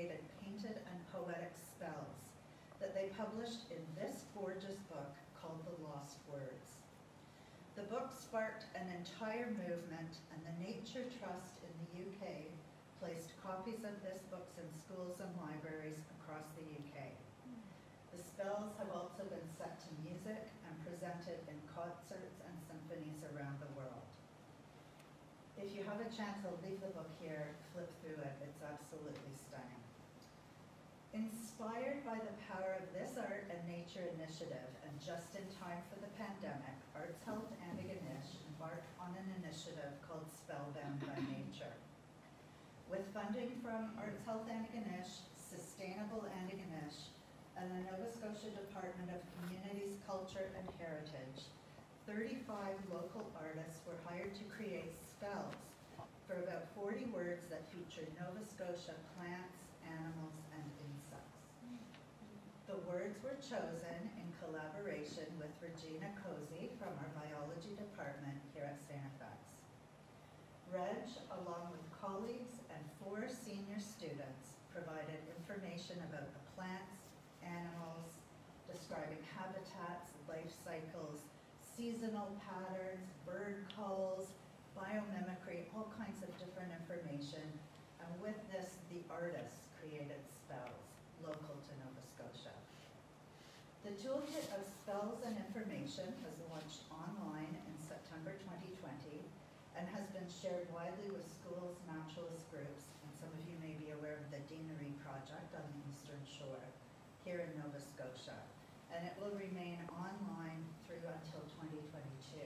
painted and poetic spells that they published in this gorgeous book called The Lost Words. The book sparked an entire movement, and the Nature Trust in the UK placed copies of this book in schools and libraries across the UK. The spells have also been set to music and presented in concerts and symphonies around the world. If you have a chance, I'll leave the book here, flip through it, it's absolutely stunning. Inspired by the power of this art and nature initiative, and just in time for the pandemic, Health Antigonish embarked on an initiative called Spellbound by Nature. With funding from Health Antigonish, Sustainable Antigonish, and the Nova Scotia Department of Communities, Culture and Heritage, 35 local artists were hired to create spells for about 40 words that featured Nova Scotia plants, animals, and insects. The words were chosen in collaboration with Regina Cozy from our biology department here at StFX. Reg, along with colleagues and 4 senior students, provided information about the plants, animals, describing habitats, life cycles, seasonal patterns, bird calls, biomimicry, all kinds of different information. And with this, the artists created spells local to Nova Scotia. The toolkit of spells and information was launched online in September 2020 and has been shared widely with schools, naturalist groups, and some of you may be aware of the Deanery Project on the Eastern Shore here in Nova Scotia. And it will remain online through until 2022.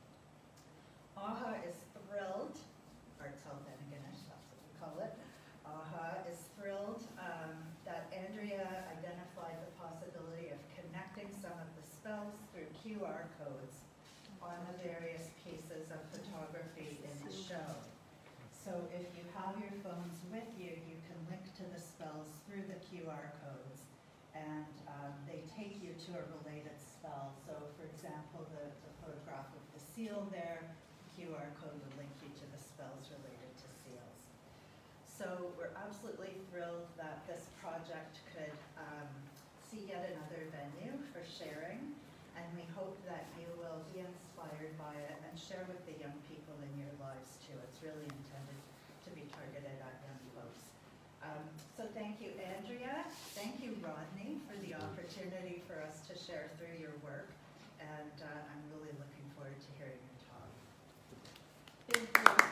AHA is thrilled, Health Antigonish, that's what we call it. AHA is thrilled that Andrea identified the possibility of connecting some of the spells through QR codes on the various pieces of photography in the show. So if you have your phones with you, you can link to the spells through the QR codes, and they take you to a related spell. So for example, the photograph of the seal there, the QR code will link you to the spells related to seals. So we're absolutely thrilled that this project could see yet another venue for sharing, and we hope that you will be inspired by it and share with the young people in your lives too. It's really intended to be targeted at young folks. So thank you, Andrea. Thank you, Rodney, for the opportunity for us to share through your work, and I'm really looking forward to hearing your talk. Thank you.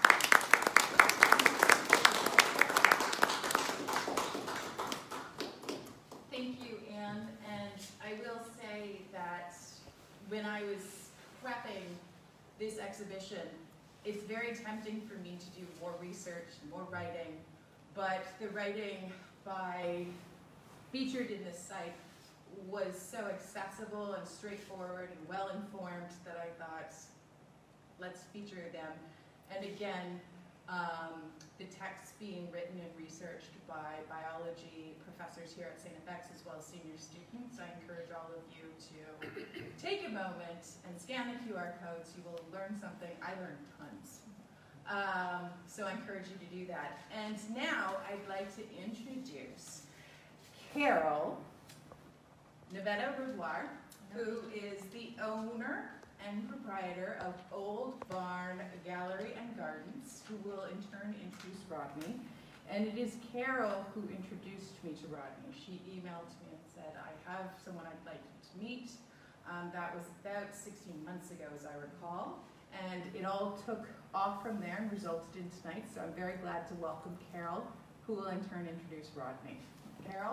Thank you, Anne. And I will say that when I was prepping this exhibition, it's very tempting for me to do more research, more writing, but the writing featured in this site was so accessible and straightforward and well-informed that I thought, let's feature them. And again, the texts being written and researched by biology professors here at StFX as well as senior students. I encourage all of you to take a moment and scan the QR codes. You will learn something. I learned tons. So I encourage you to do that. And now I'd like to introduce Carol Naveta Rivoire, who is the owner and proprietor of Old Barn Gallery and Gardens, who will in turn introduce Rodney. And it is Carol who introduced me to Rodney. She emailed me and said, I have someone I'd like you to meet. That was about 16 months ago, as I recall. And it all took off from there and resulted in tonight. So I'm very glad to welcome Carol, who will in turn introduce Rodney. Carol?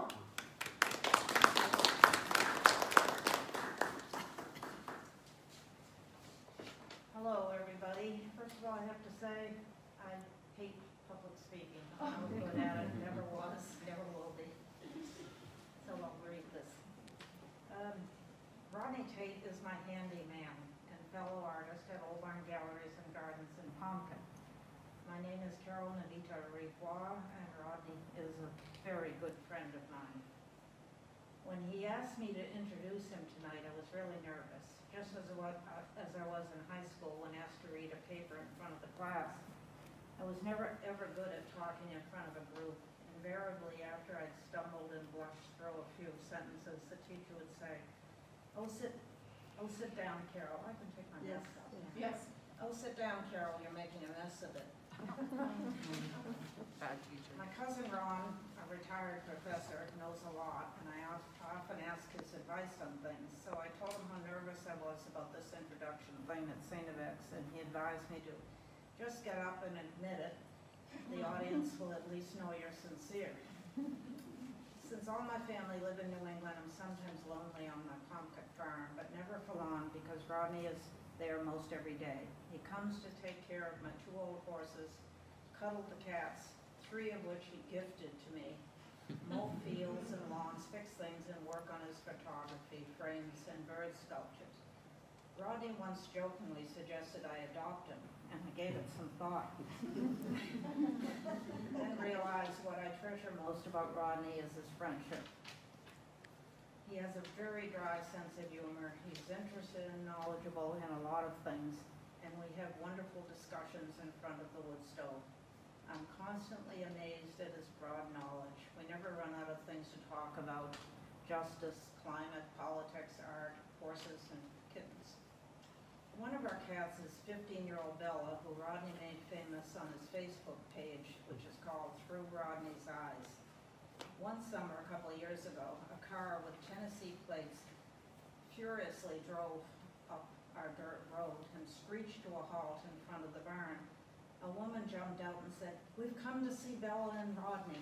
Hello, everybody. First of all, I have to say, I hate public speaking. I'm not good at it, never was, never will be. So I'll read this. Rodney Tate is my handyman and fellow artist at Old Barn Galleries and Gardens in Pompkin. My name is Carol Naveta Rivoire, and Rodney is a very good friend of mine. When he asked me to introduce him tonight, I was really nervous, just as I was in high school when asked to read a paper in front of the class. I was never ever good at talking in front of a group, and invariably after I'd stumbled and blushed through a few sentences, the teacher would say, oh, sit down, Carol. I can take my Yes. mask off. Yes. Oh, sit down, Carol, you're making a mess of it. Bad teacher. My cousin Ron, a retired professor, knows a lot, and I often ask his advice on things. So I told him how nervous I was about this introduction thing at StFX, and he advised me to just get up and admit it. The audience will at least know you're sincere. Since all my family live in New England, I'm sometimes lonely on my pumpkin farm, but never for long because Rodney is there most every day. He comes to take care of my 2 old horses, cuddle the cats, 3 of which he gifted to me, mow fields and lawns, fix things, and work on his photography, frames, and bird sculptures. Rodney once jokingly suggested I adopt him, and I gave it some thought. Then realized what I treasure most about Rodney is his friendship. He has a very dry sense of humor. He's interested and knowledgeable in a lot of things, and we have wonderful discussions in front of the wood stove. I'm constantly amazed at his broad knowledge. We never run out of things to talk about: justice, climate, politics, art, horses, and kittens. One of our cats is 15-year-old Bella, who Rodney made famous on his Facebook page, which is called Through Rodney's Eyes. One summer, a couple of years ago, a car with Tennessee plates furiously drove up our dirt road and screeched to a halt in front of the barn. A woman jumped out and said, "We've come to see Bella and Rodney."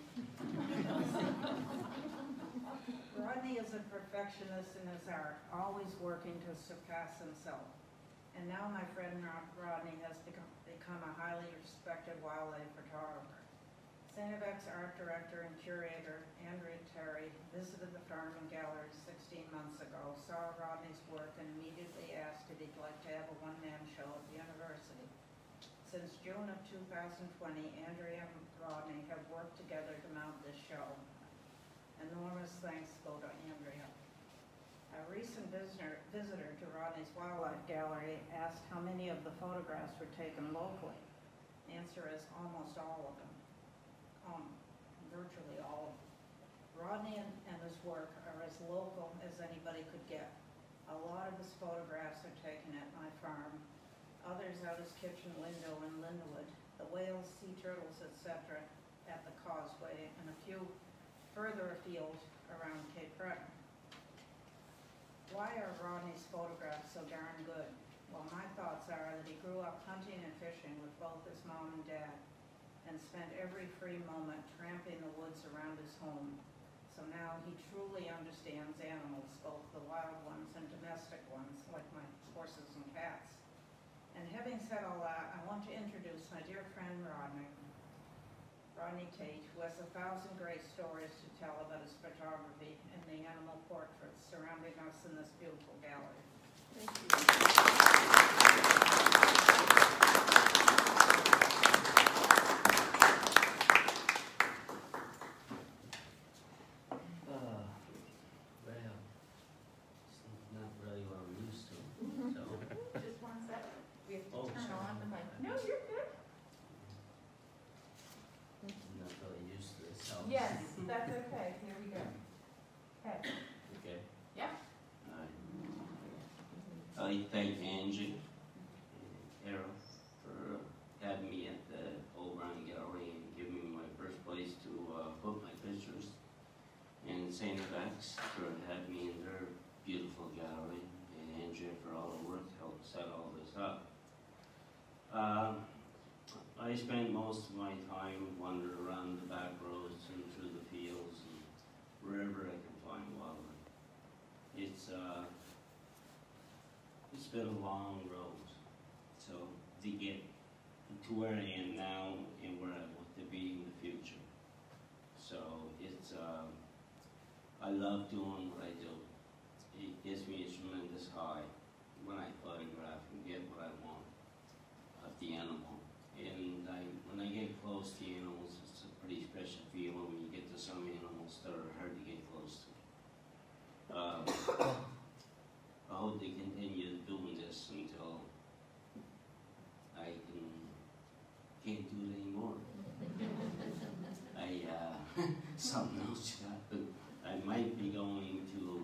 Rodney is a perfectionist in his art, always working to surpass himself. And now my friend Rodney has become a highly respected wildlife photographer. StFX Art Director and Curator Andrea Terry visited the farm and gallery 16 months ago, saw Rodney's work, and immediately asked if he'd like to have a one-man show at the university. Since June of 2020, Andrea and Rodney have worked together to mount this show. Enormous thanks go to Andrea. A recent visitor to Rodney's Wildlife Gallery asked how many of the photographs were taken locally. Answer is almost all of them. Virtually all of them. Rodney and his work are as local as anybody could get. A lot of his photographs are taken at my farm, others out his kitchen window in Linwood, the whales, sea turtles, etc. at the causeway, and a few further afield around Cape Breton. Why are Rodney's photographs so darn good? Well, my thoughts are that he grew up hunting and fishing with both his mom and dad, and spent every free moment tramping the woods around his home. So now he truly understands animals, both the wild ones and domestic ones, like my horses and cats. And having said all that, I want to introduce my dear friend Rodney Tate, who has 1,000 great stories to tell about his photography and the animal portraits surrounding us in this beautiful gallery. Thank you. Yes, that's okay. Here we go. Okay. Okay. Yeah. All right. I'd like to thank Angie and Carol for having me at the Mulroney Gallery and giving me my first place to put my pictures. And StFX for having me in their beautiful gallery, and Angie for all the work to help set all this up. I spend most of my time wandering around the back roads and through the fields and wherever I can find wildlife. It's been a long road, so to get to where I am now and where I want to be in the future. So it's I love doing what I do. It gives me a tremendous high when I photograph and get what I want of the animal. And when I get close to animals, it's a pretty special feeling when you get to some animals that are hard to get close to. I hope to continue doing this until I can't do it anymore. something else happened. I might be going to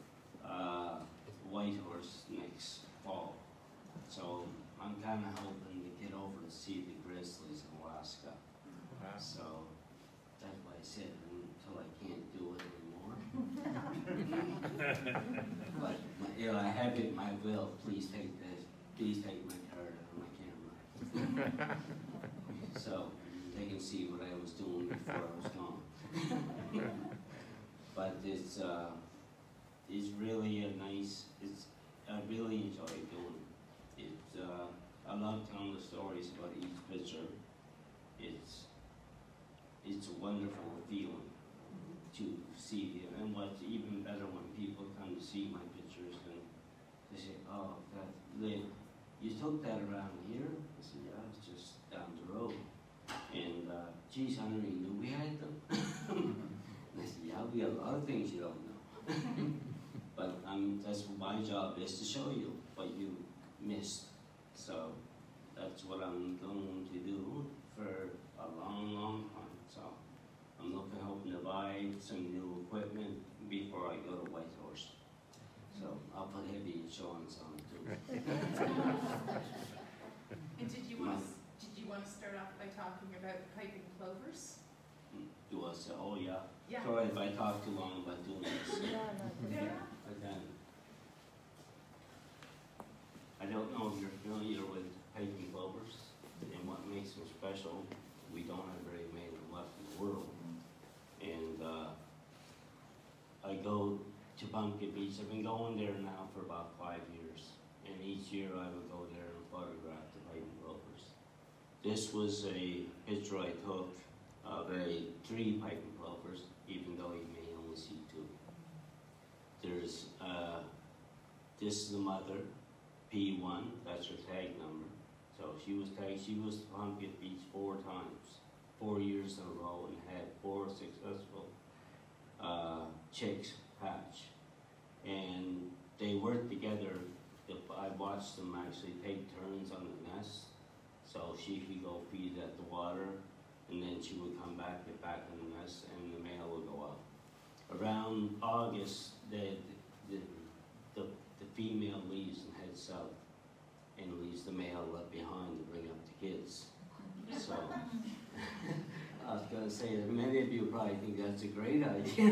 Whitehorse next fall. So I'm kind of hoping to get over to see the Grizzlies in Alaska. So that's why I said until I can't do it anymore. But you know, I have it in my will. Please take this. Please take my card out of my camera. So they can see what I was doing before I was gone. But it's really a nice. I really enjoy doing it. I love telling the stories about each picture. It's a wonderful feeling to see it, and what's even better when people come to see my pictures and they say, "Oh, you took that around here?" I said, "Yeah, it's just down the road." And geez, I didn't even know we had them. And I said, "Yeah, we have a lot of things you don't know." But that's my job is to show you what you missed. So that's what I'm going to do for a long, long time. So I'm hoping to buy some new equipment before I go to Whitehorse. So I'll put heavy insurance on it too. And did you want to start off by talking about piping clovers? Do I say, oh yeah? Yeah. Sorry if I talk too long about doing this. Yeah. Again, I don't know if you're familiar with piping clovers and what makes them special. We don't have very many left in the world. And I go to Pumpkin Beach. I've been going there now for about 5 years. And each year I would go there and photograph the piping clovers. This was a picture I took of 3 piping clovers, even though you may only see 2. There's, this is the mother, P1, that's her tag number. So she was tagged, she was to Pumpkin Beach 4 times, 4 years in a row, and had 4 successful chicks hatch. And they worked together. I watched them actually take turns on the nest. So she could go feed at the water, and then she would come back, get back in the nest, and the male would go out. Around August, the female leaves and heads south, and leaves the male left behind to bring up the kids. So I was going to say that many of you probably think that's a great idea.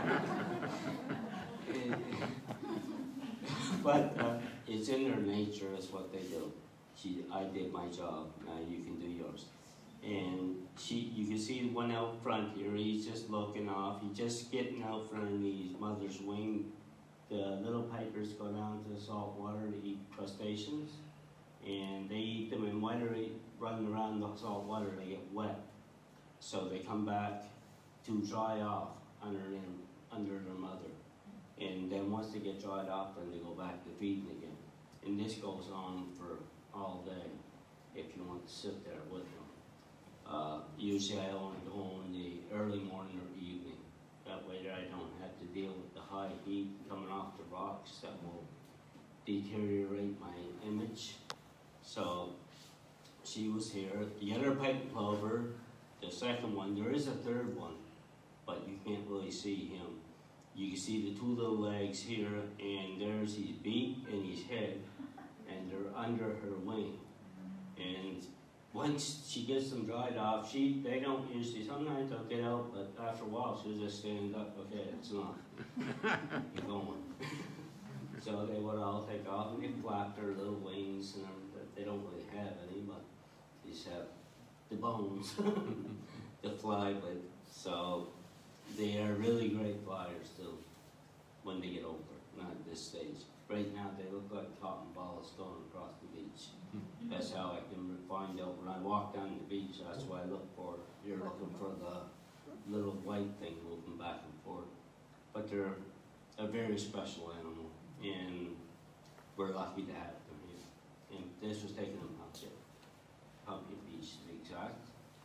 But it's in their nature, it's what they do. I did my job, now you can do yours. And you can see the one out front here, he's just looking off, he's just getting out from underneath his mother's wing. The little pipers go down to the salt water to eat crustaceans, and they eat them, and while they're running around the salt water, they get wet. So they come back to dry off under their mother. And then once they get dried off, then they go back to feeding again. And this goes on for all day if you want to sit there with them. Usually I only go in the early morning or evening. That way I don't have to deal with the high heat coming off the rocks that will deteriorate my image. So she was here. The other piping plover, the second one, there is a third one, but you can't really see him. You can see the 2 little legs here, and there's his beak and his head, and they're under her wing. And once she gets them dried off, they don't usually, sometimes they'll get out, but after a while she'll just stand up, okay, it's enough. You're going. So they would all take off, and they flap their little wings, and they don't really have any, but they just have the bones to fly with. So they are really great flyers still when they get older, not at this stage. Right now they look like cotton balls going across the beach. That's how I can find out when I walk down the beach, that's what I look for. You're looking for the little white thing moving back and forth. But they're a very special animal, and we're lucky to have them here. And this was taken in Pumpkin Beach to be exact.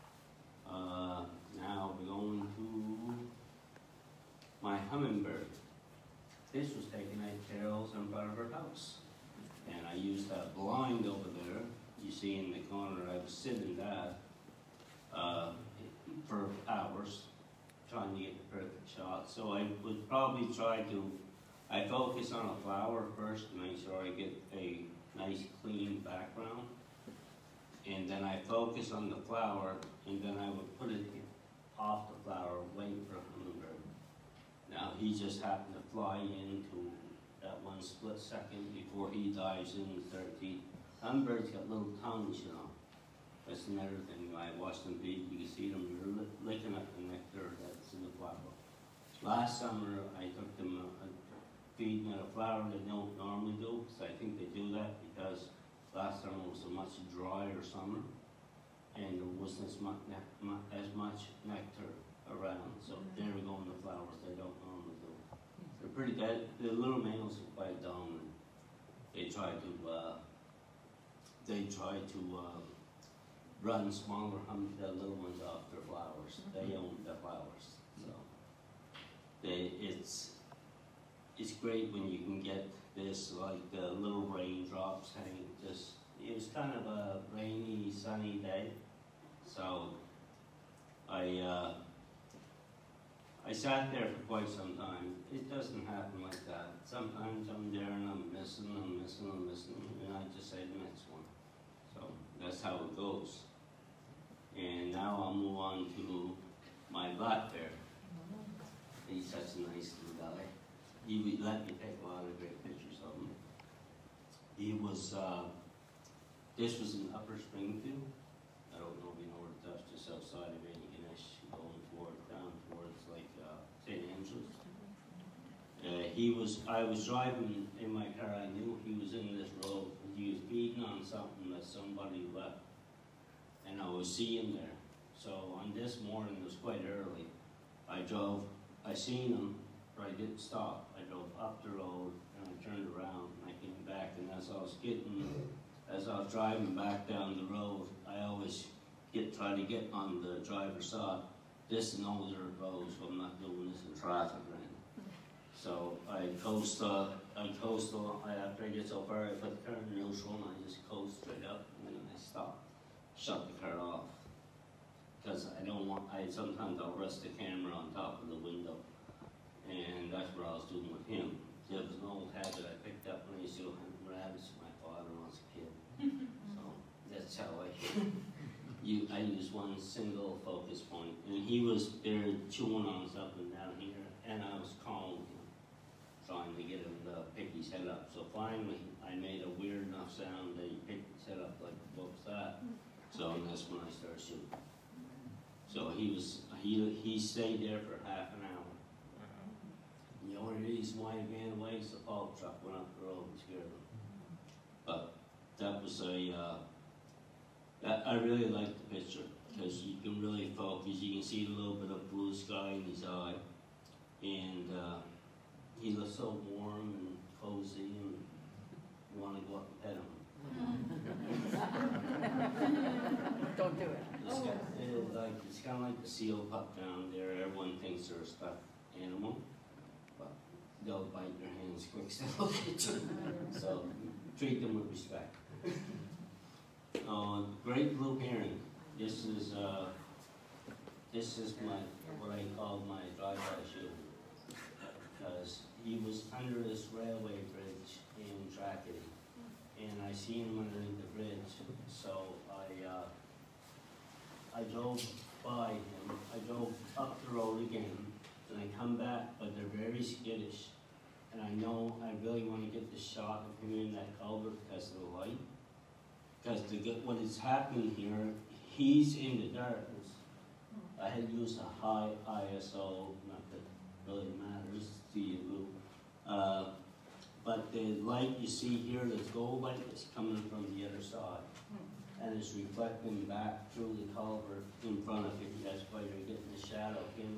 Now we're going to my hummingbird. This was taken at Carol's in front of her house. And I used that blind over there. You see in the corner, I was sitting that for hours. trying to get the perfect shot. So I would probably I focus on a flower first to make sure I get a nice clean background. And then I focus on the flower, and then I would put it off the flower, waiting for a hummingbird. Now, he just happened to fly into that one split second before he dives in the 30 feet. Hummingbirds got little tongues, you know. That's another thing. I watched them feed. You can see them licking at the nectar that's in the flower. Last summer, I took them feeding at a flower they don't normally do, because I think they do that because last summer was a much drier summer, and there wasn't as much nectar around, so they were going to flowers they don't normally do. They're pretty dead. The little males are quite dominant. They try to run the little ones off their flowers. They own the flowers, so it's great when you can get this, like the little raindrops hanging. It was kind of a rainy, sunny day, so I sat there for quite some time. It doesn't happen like that. Sometimes I'm there and I'm missing, and I just say the next one. So that's how it goes. And now I'll move on to my black bear. He's such a nice little guy. He would let me take a lot of great pictures of him. He was, this was in Upper Springfield. I don't know if you know where that's just outside of Antigonish, going down towards like St. Andrews. I was driving in my car. I knew he was in this road. He was feeding on something that somebody left, and I was seeing there. So on this morning, it was quite early. I seen him, but I didn't stop. I drove up the road and I turned around and I came back. And as I was driving back down the road, I always try to get on the driver's side. This is an older road, so I'm not doing this in traffic or anything. So I coast along. After I get so far, I put the car in neutral and I just coast straight up, and then I stop, shut the car off. Because sometimes I'll rest the camera on top of the window. And that's what I was doing with him. There was an old habit I picked up when I used to hunt rabbits with my father when I was a kid. So that's how I use one single focus point. And he was there chewing on something down here, and I was calling him, trying to get him to pick his head up. So finally, I made a weird enough sound that he picked his head up like, what was that? So that's when I started shooting. So he stayed there for half an hour. The only reason why he ran away is the pulp truck went up the road and scared him. But that was I really liked the picture because you can really focus. You can see a little bit of blue sky in his eye, and he looks so warm and cozy, and you want to go up and pet him. Don't do it. It's kind of like the seal pup down there. Everyone thinks they're a stuffed animal, but they'll bite your hands quick to look at you. So treat them with respect. Great blue heron. This is what I call my drive-by shoe, because he was under this railway bridge in Tracadie, and I seen him underneath the bridge. So I drove by him. I drove up the road again, and I come back, but they're very skittish. And I know I really want to get the shot of him in that culvert because of the light. Because what is happening here, he's in the darkness. I had used a high ISO, not that it really matters to you, but the light you see here, this gold light, is coming from the other side. And it's reflecting back through the culvert in front of it. That's why you're getting the shadow of him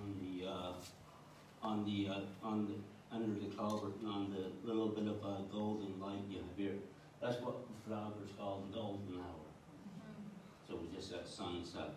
under the culvert and on the little bit of a golden light you have here. That's what the photographers call the golden hour. So it was just that sunset.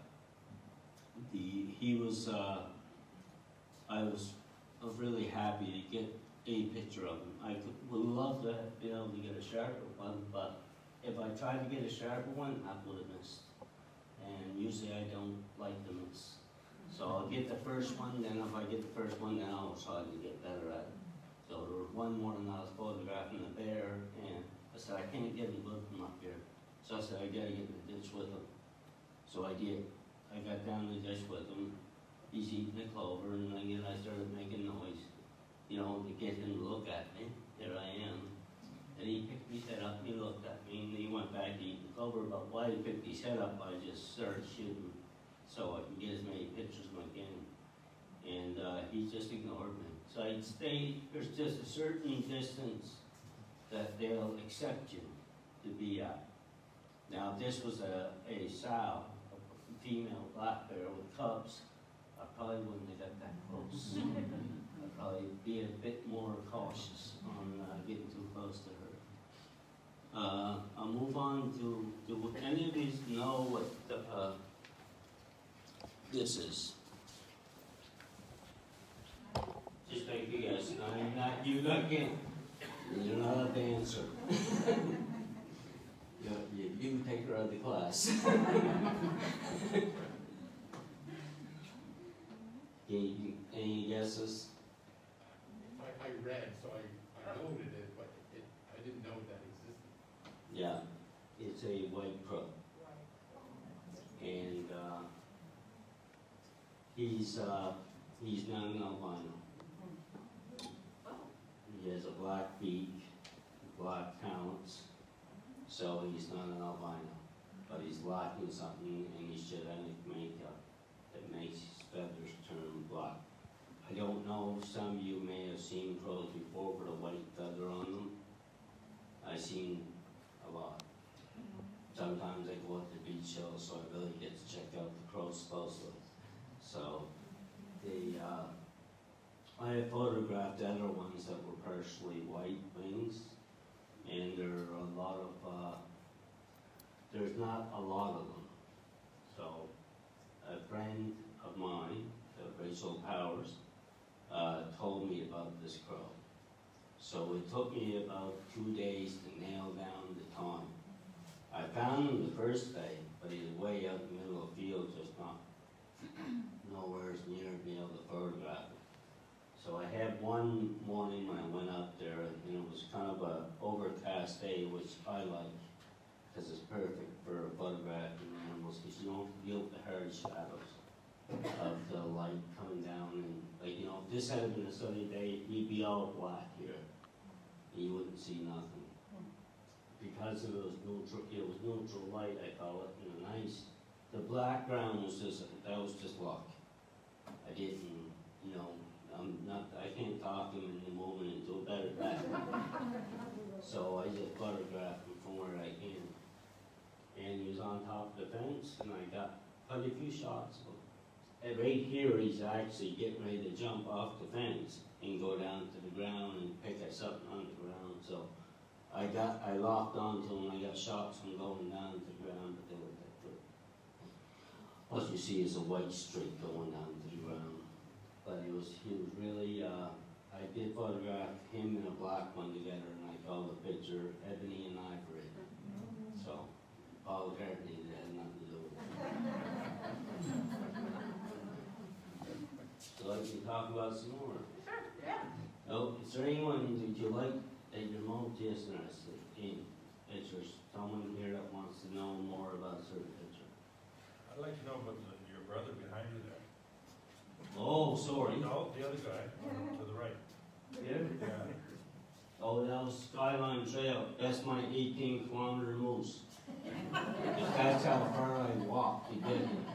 I was really happy to get a picture of him. I would love to have been able to get a sharper one, but if I tried to get a sharper one, I would have missed. And usually I don't like to miss. So I'll get the first one, then if I get the first one, then I'll try to get better at it. So there was one morning I was photographing a bear, and I said, I can't get him good from up here. So I said, I gotta get in the ditch with him. So I did. I got down the ditch with him. He's eating the clover, and then I started making noise, you know, to get him to look at me. There I am. And he picked his head up, and he looked at me, and he went back to eat the clover. But while he picked his head up, I just started shooting so I could get as many pictures as I can. And he just ignored me. So I'd stay, there's just a certain distance that they'll accept you to be at. Now, if this was a sow, a female black bear with cubs, I probably wouldn't have got that close. I'd probably be a bit more cautious on getting too close to her. I'll move on to, do any of these know what this is? Just make a guess. I'm not, you again. You're not a dancer. You can take her out of the class. Any guesses? I read, so I noted it, but I didn't know that existed. Yeah, it's a white crow. And he's not an albino. He has a black beak, black talons, so he's not an albino. But he's lacking something in his genetic makeup that makes his feathers turn black. I don't know, some of you may have seen crows before with a white feather on them. I've seen a lot. Sometimes I go up to beach hills, so I really get to check out the crows closely. So, I have photographed other ones that were partially white wings, and there are a lot of, there's not a lot of them. So, a friend of mine, Rachel Powers, told me about this crow. So it took me about 2 days to nail down the time. I found him the first day, but he was way out in the middle of the field, just not nowhere near being able to photograph him. So I had one morning when I went out there, and it was kind of an overcast day, which I like, because it's perfect for photographing animals, because you don't feel the hard shadows of the light coming down. And like, you know, if this had been a sunny day, you'd be all black here. You wouldn't see nothing. Because it was neutral light, I call it, and nice. The background was just, that was just luck. I didn't, you know, I can't talk him into moving into a better background. So I just photographed him from where I can. And he was on top of the fence, and I got quite a few shots of him. And right here, he's actually getting ready to jump off the fence and go down to the ground and pick at something on the ground. So I locked onto him, I got shots from going down to the ground, but they were that good. What you see is a white streak going down to the ground. But he was really, I did photograph him and a black one together, and I called the picture Ebony and Ivory. So, Paul McCartney had nothing to do with it. So I can talk about some more. Sure, yeah. Oh, is there anyone that you like that you're most interested in pictures? Someone here that wants to know more about a certain picture? I'd like to know about your brother behind you there. Oh, sorry. No, the other guy, to the right. Here? Yeah. Oh, that was Skyline Trail. That's my 18-kilometer moose. That's how far I walked to get here.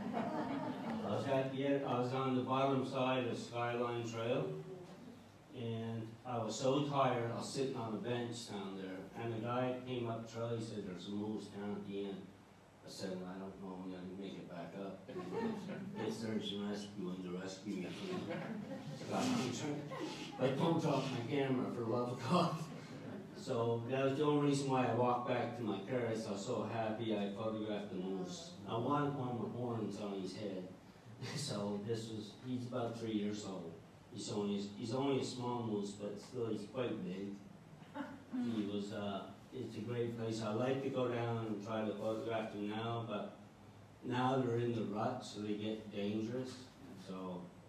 I was on the bottom side of Skyline Trail, and I was so tired, I was sitting on a bench down there, and the guy came up the trail, he said, there's a moose down at the end. I said, I don't know, I'm going to make it back up. It's search and rescue, and to rescue me from the but don't drop my camera, for the love of God. So that was the only reason why I walked back to my car. I was so happy I photographed the moose. I wanted one with horns on his head. So he's about 3 years old. He's only a small moose, but still he's quite big. He was, it's a great place. I like to go down and try to photograph them now, but now they're in the rut, so they get dangerous. So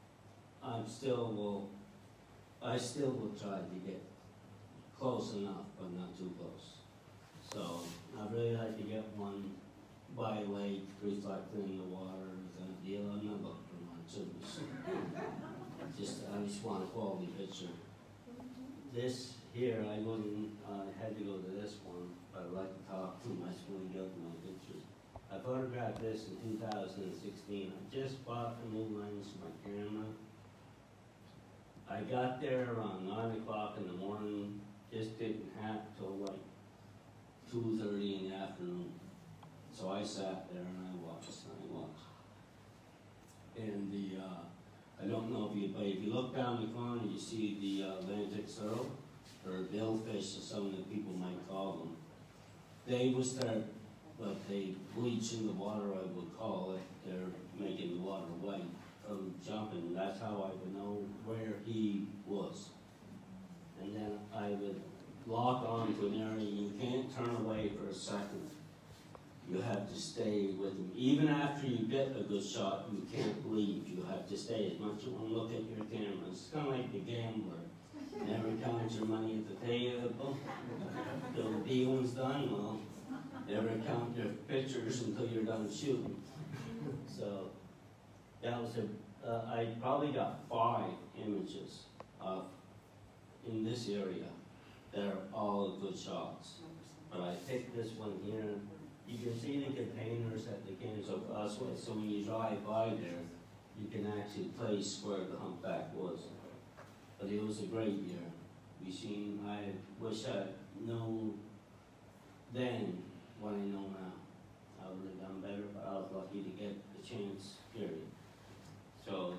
I still will try to get close enough, but not too close. So I'd really like to get one by lake, reflecting in the water, kind of deal. I'm not looking for one too. So I just want a quality picture. This here, I wouldn't, had to go to this one, but I'd like to talk to my school get my pictures. I photographed this in 2016. I just bought a new lens for my camera. I got there around 9 o'clock in the morning, just didn't have till like 2:30 in the afternoon. So I sat there and I watched. And I don't know if you, but if you look down the corner, you see the Atlantic Surl, or billfish, as some of the people might call them. They would start, but they bleach in the water, I would call it. They're making the water white from jumping. That's how I would know where he was. And then I would lock on to an area. You can't turn away for a second. You have to stay with him. Even after you get a good shot, you can't leave. You have to stay as much as you want to look at your camera. It's kind of like the gambler. Never count your money at the table. Till the dealing's done, well, never count your pictures until you're done shooting. So that was I probably got 5 images of in this area. They're all good shots. But I picked this one here. You can see the containers at the cans of us, so when you drive by there, you can actually place where the humpback was. But it was a great year. I wish I knew then what I know now. I would have done better, but I was lucky to get the chance, period. So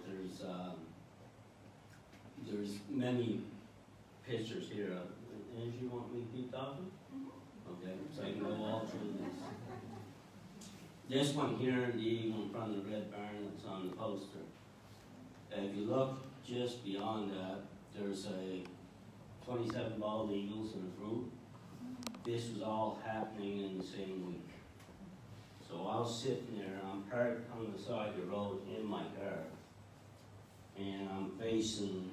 there's many pictures here. And if you want me to keep talking? Okay, so I can go all through this. This one here, the eagle in front of the red barn that's on the poster. If you look just beyond that, there's a 27 bald eagles in a group. This was all happening in the same week. So I was sitting there, I'm parked on the side of the road in my car, and I'm facing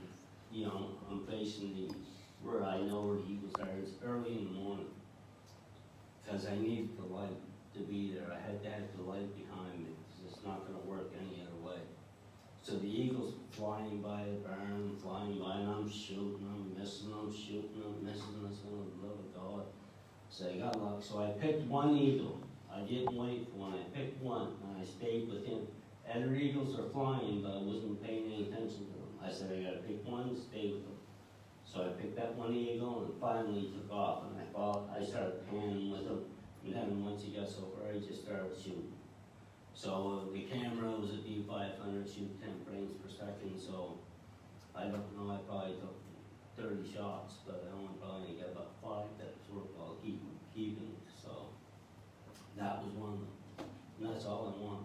where I know where the eagles are. It's early in the morning, because I needed the light to be there. I had to have the light behind me, because it's not going to work any other way. So the eagles flying by the barn, flying by, and I'm shooting them, missing them, shooting them, missing them, for the love of God. So I got luck. So I picked one eagle. I didn't wait for one. I picked one, and I stayed with him. Other eagles are flying, but I wasn't paying any attention to them. I said, I got to pick one and stay with them. So I picked that one eagle, and finally took off, and I started panning with him. And then once he got so far, I just started shooting. So the camera was a D500, shoot 10 frames per second, so I don't know, I probably took 30 shots, but I only probably got about 5 that was worthwhile keeping. So that was one of them, and that's all I want.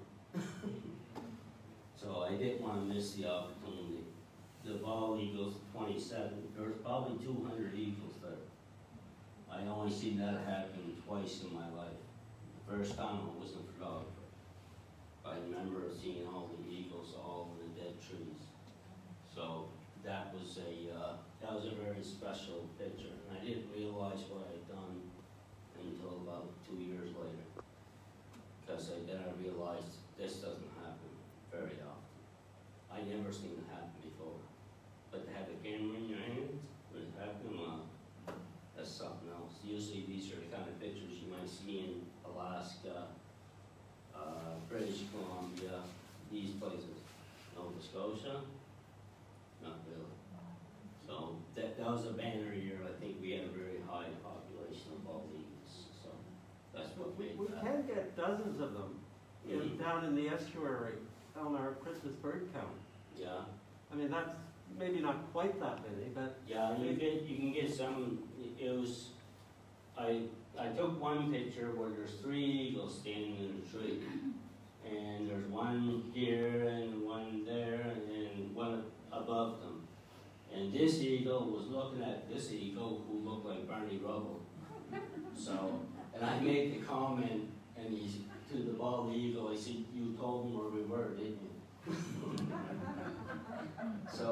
So I didn't want to miss the opportunity. The bald eagles, 27, there was probably 200 eagles there. I only seen that happen twice in my life. The first time I was a photographer. I remember seeing all the eagles all over the dead trees. So that was a very special picture. And I didn't realize what I'd done until about 2 years later. Because then I realized this doesn't happen very often. I never seen it happen before. But to have a camera in your hand when it happened, that's something else. Usually these are the kind of pictures you might see in Alaska, British Columbia, these places. Nova Scotia, not really. So that was a banner year. I think we had a very high population of bald eagles. So that's what made We that. can get dozens of them down in the estuary on our Christmas bird count. Yeah. I mean, that's maybe not quite that many, but Yeah, you can get some. It was, I took one picture where there's 3 eagles standing in a tree, and there's one here and one there and one above them. And this eagle was looking at this eagle who looked like Barney Rubble. So, and I made the comment, and he's to the bald eagle. I said, "You told him where we were, didn't you?" So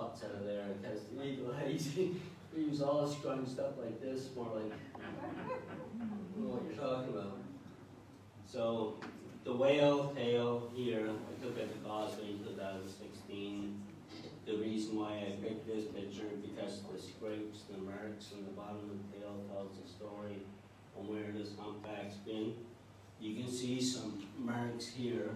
spots out of there because the eagle eyes, he was all scrunched up like this, more like, I don't know what you're talking about. So the whale tail here, I took at the Causeway in 2016. The reason why I picked this picture because the scrapes, the marks on the bottom of the tail tells the story on where this humpback's been. You can see some marks here.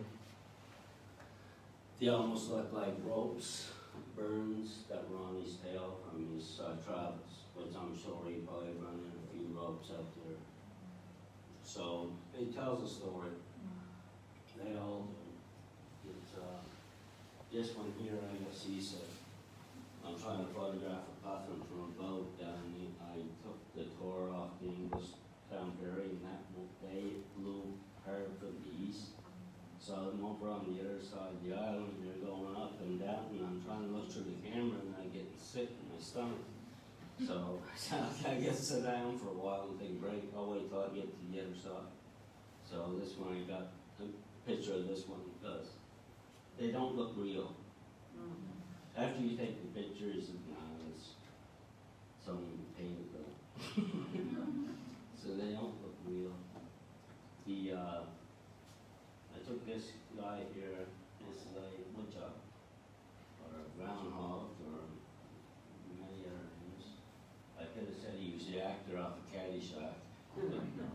They almost look like ropes, burns that were on his tail from his travels, which I'm sure he probably run in a few ropes out there. So it tells a story. They all do. It's, this one here, I guess he said, I'm trying to photograph a puffin from a boat down. I took the tour off the English town ferry, and that day it blew hard from the east. So I'm over on the other side of the island, and they're going up and down, and I'm trying to look through the camera, and I'm getting sick in my stomach. So I guess sit down for a while and take a break. I'll wait till I get to the other side. So this one, I got a picture of this one because they don't look real. After you take the pictures, it's someone painted them. So they don't look real. I took this guy here, this is a woodchuck, or a groundhog, or many other names. I could have said he was the actor off of Caddyshack. But no.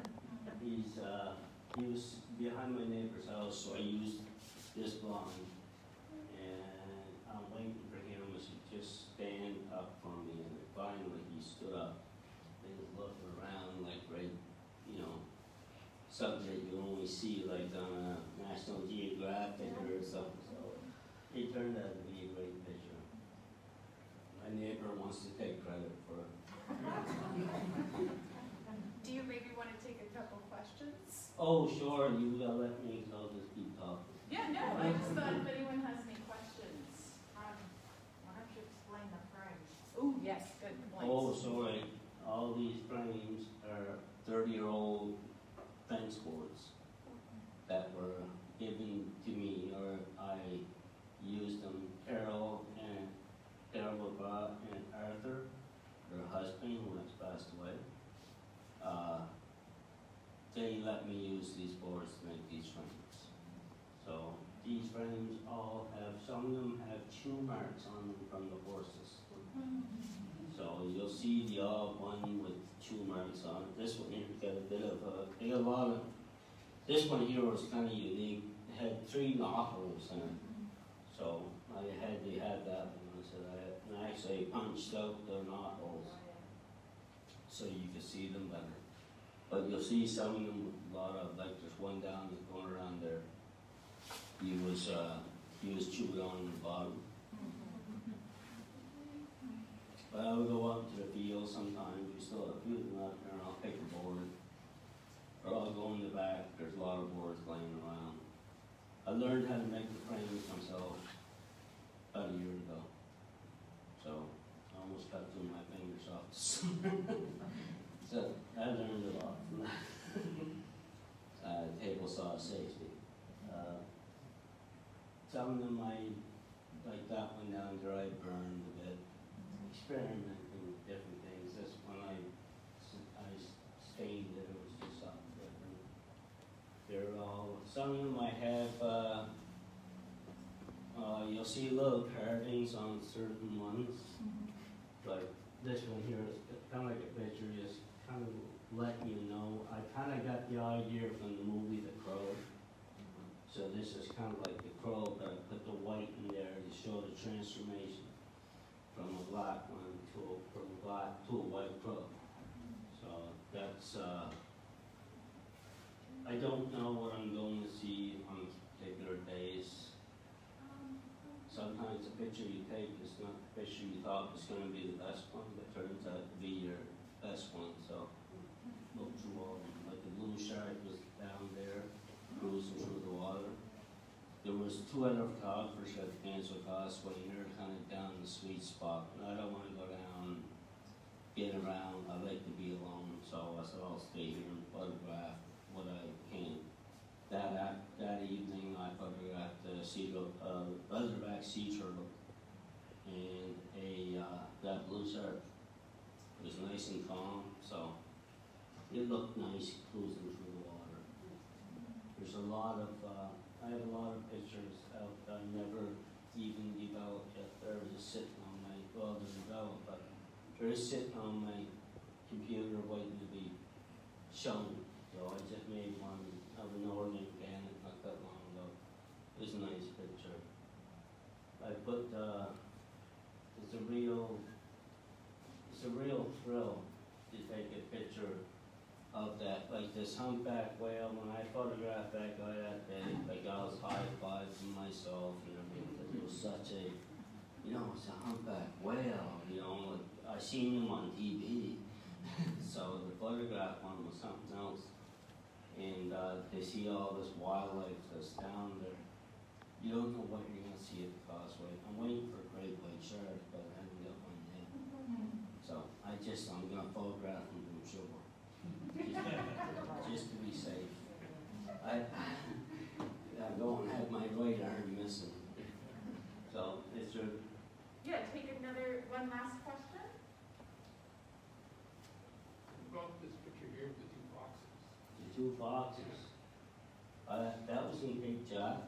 He was behind my neighbor's house, so I used this blind. And I'm waiting for him to just stand up for me, and finally he stood up. And he was looking around like right, something that you only see like on a National Geographic or something. So it turned out to be a great picture. My neighbor wants to take credit for it. Do you maybe want to take a couple questions? Oh, sure, you gotta let me, I'll just keep talking. Yeah, no, I just thought if anyone has any questions. Why don't you explain the frames? Oh, yes, good point. Oh, sorry, all these frames are 30-year-old fence boards that were given to me, or I used them. Carol Naveta and Arthur, her husband, who has passed away, they let me use these boards to make these frames. So these frames all have, some of them have chew marks on them from the horses. So you'll see the odd one with chew marks on it. This one here got a bit of a, this one here was kind of unique. It had 3 knotholes in it. So I had to have that one. And I actually punched out the knotholes so you could see them better. But you'll see some of them with a lot of, like there's one down the corner around there. He was chewed on the bottom. But I would go out to the field sometimes. We still have a few of them out there, and I'll pick a board. Or I'll go in the back. There's a lot of boards laying around. I learned how to make the frames myself about a year ago. So I almost cut 2 of my fingers off. So I learned a lot from that. Table saw safety. Some of them like that one down there, I burned a bit. Experimenting with different things. This one I stained it. It was just something different. They're all, some of them I have, you'll see little carvings on certain ones. Like this one here is kind of like a picture, just kind of letting you know. I kind of got the idea from the movie The Crow. So this is kind of like The Crow, but I put the white in there to show the transformation from a black one from a black to a white crow. So that's, I don't know what I'm going to see on particular days. Sometimes the picture you take is not the picture you thought was going to be the best one, but turns out to be your best one. So look through all of them. Like the blue shark was down there, cruising through the water. There was 2 other photographers at the Cancel Causeway here, kind of down in the sweet spot. And I don't want to go down, get around. I like to be alone, so I said I'll stay here and photograph what I can. That evening, I photographed the Razorback sea turtle and that blue surf. It was nice and calm, so it looked nice cruising through the water. There's a lot of, I have a lot of pictures out that I never even developed yet. They're just sitting on my, well, they're developed, but they're just sitting on my computer waiting to be shown. So I just made one of an ornament planet not that long ago. It was a nice picture. I put, it's a real thrill to take a picture of that, like this humpback whale. When I photographed that guy that day, like I was high-fiving myself and everything, because it was such a, you know, it's a humpback whale, you know, like I seen him on TV. So the photograph one was something else. And to see all this wildlife that's down there, you don't know what you're gonna see at the Causeway. I'm waiting for a great white shark, but I haven't got one yet. So I'm gonna photograph them from shore. Just to be safe. I go and have my radar missing. So is there? Yeah, take one last question. About this picture here of the two foxes. The two foxes. That was in Big Job.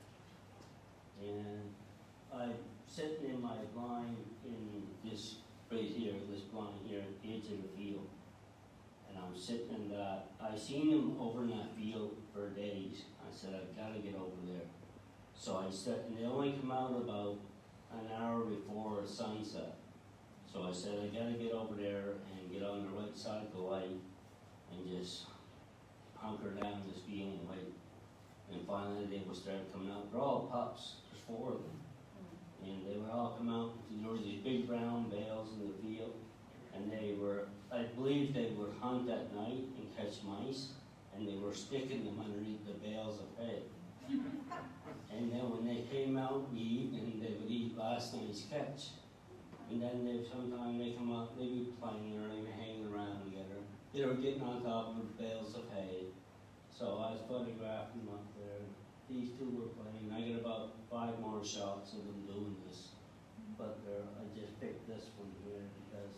And I'm sitting in my blind in this right here, this blind here at the edge of the field. And I'm sitting in that. I seen him over in that field for days. I said, I've got to get over there. So I said, and they only come out about an hour before sunset. So I said, I got to get over there and get on the right side of the light and just hunker down this field and wait. And finally they would start coming out. They're all pups. There's 4 of them. And they would all come out. There was these big brown bales in the field. And they were, I believe they would hunt at night and catch mice. And they were sticking them underneath the bales of hay. And then when they came out in the evening, they would eat last night's catch. And then sometimes they come up, they'd be playing or even hanging around together. They were getting on top of the bales of hay. So I was photographing them up there. These 2 were playing. I got about 5 more shots of them doing this. But I just picked this one here because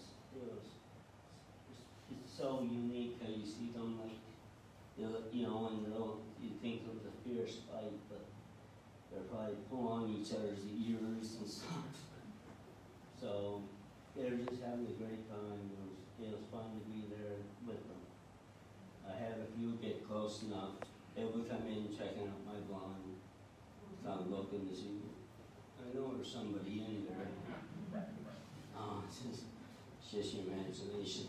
it's so unique how you see them like, you know, and you think of the fierce fight, but they're probably pulling on each other's ears and stuff. So they were just having a great time. It was fun to be there with them. I had a few get close enough. They would come in checking out my blind. So I'm looking to see, I know there's somebody in there. Oh, it's just your imagination.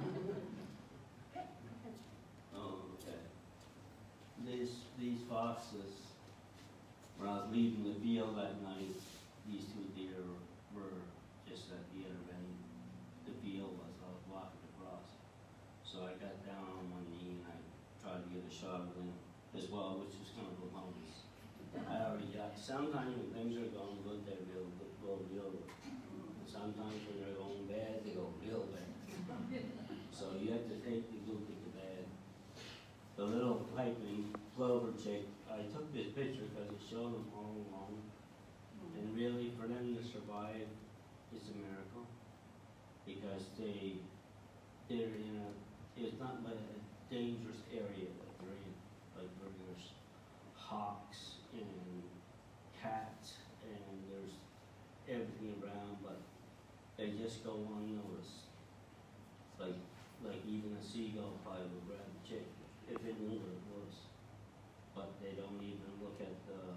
Oh, okay. These foxes, when I was leaving the field that night, these 2 deer were just at the other end. The field was, I was walking across. So I got down on one knee and I tried to get a shot of them as well, which was kind of a bonus. I already got, sometimes when things are going good, they go real good. And sometimes when they're going bad, they go real bad. So you have to take the good with the bad. The little piping plover chick, I took this picture because it showed them all along. And really, for them to survive, it's a miracle. Because they're in it's not like a dangerous area that they're in. Like where there's hawks and cats and there's everything around, but they just go unnoticed. Like even a seagull probably would grab a chick if it knew where it was. But they don't even look at them.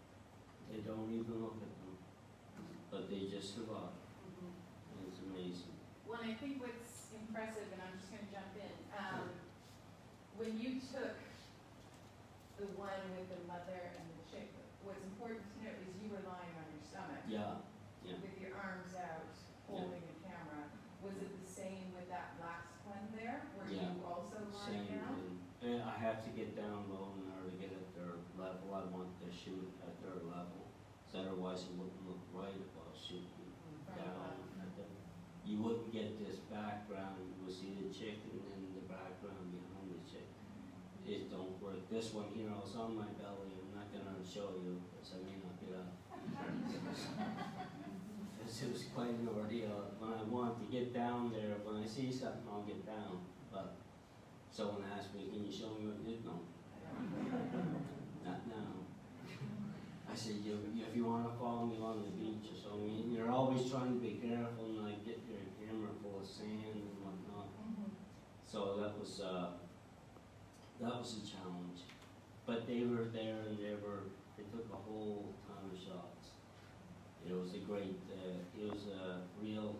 But they just survive. And it's amazing. Well, and I think what's impressive, and I'm just going to jump in, when you took the one with the mother and the chick, what's important to note is you were lying on your stomach. Yeah. With your arms out, holding the camera. Was it the same with that last one there? Were you also lying down? And I have to get down low in order to get at their level. I want to shoot at their level. So otherwise it wouldn't look right if I was shooting down at them. You wouldn't get this background. You would see the chick and then the background behind the chick. It don't work. This one here, I was on my belly. I'm not going to show you because I may not get up. because it was quite an ordeal. When I wanted to get down there, when I see something, I'll get down. But someone asked me, can you show me what you did? No. Not now. I said, if you want to follow me along the beach or something, you're always trying to be careful and like get your camera full of sand and whatnot. So that was a challenge. But they were there and they took a whole ton of shots. It was a great, it was a real,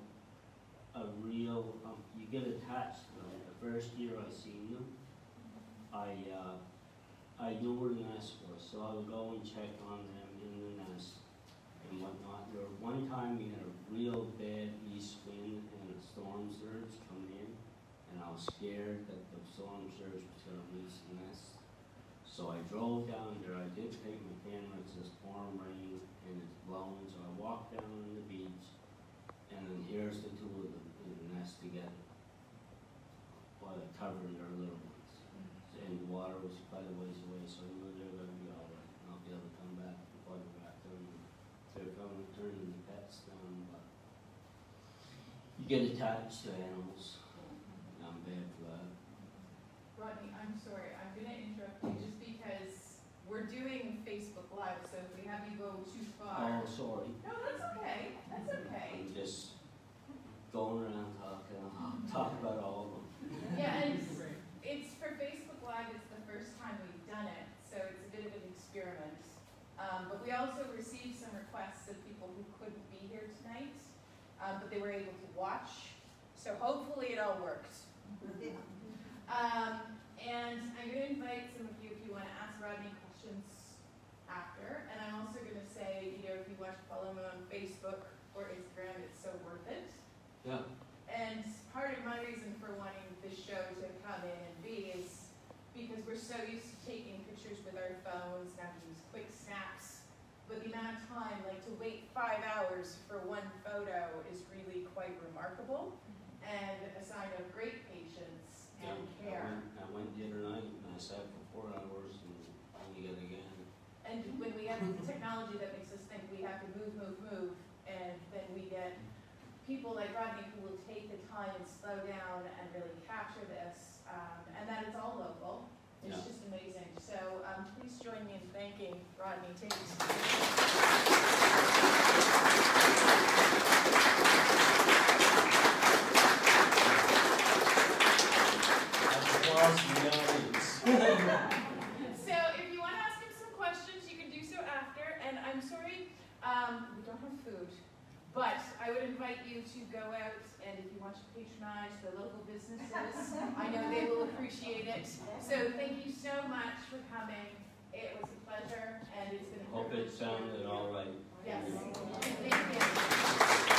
you get attached to them. The first year I seen them, I knew where the nest was, so I would go and check on them in the nest and whatnot. One time we had a real bad east wind and a storm surge coming in, and I was scared that the storm surge was going to release the nest. So I drove down there. I did take my camera. It says pouring rain and it's blowing, so I walked down on the beach, and then here's the two of them in the nest together, while they're covering their little ones. And the water was quite a ways away, so I knew they were going to be all right. And I'll be able to come back and plug it back to them. They're coming, turning the pets down, but you get attached to animals. And I'm bad for that. Rodney, I'm sorry, I'm going to interrupt you just because we're doing Facebook Live, so if we have you go too far. Oh, sorry. No, that's okay. That's okay. I'm just going around talking. I'll talk about all of them. Yeah, and it's for Facebook Live, it's the first time we've done it, so it's a bit of an experiment. But we also received some requests of people who couldn't be here tonight, but they were able to watch. So hopefully it all worked. And I'm going to invite some of you if you want to ask Rodney questions after. And I'm also going to say, if you want to follow me on Facebook or Instagram, it's so worth it. Yeah. And part of my reason for wanting this show to come in and be is because we're so used to taking pictures with our phones, now we use quick snaps, but the amount of time, like to wait 5 hours for one photo is really quite remarkable and a sign of great patience and care. I went the other night and I sat for 4 hours and only got again. And when we have the technology that makes us think we have to move, and then we get people like Rodney who will take the time and slow down and really capture this, and that it's all local. It's just amazing. So please join me in thanking Rodney Tate. So if you want to ask him some questions, you can do so after. And I'm sorry, we don't have food. But I would invite you to go out, and if you want to patronize the local businesses, I know they will appreciate it. So thank you so much for coming. It was a pleasure, and it's been a Hope it sounded all right. Yes. Thank you.